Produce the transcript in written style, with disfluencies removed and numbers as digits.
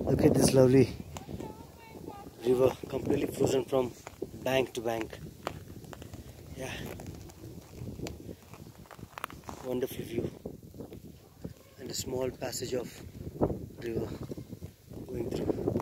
Look at this lovely river, completely frozen from bank to bank. Yeah, wonderful view, and a small passage of river going through.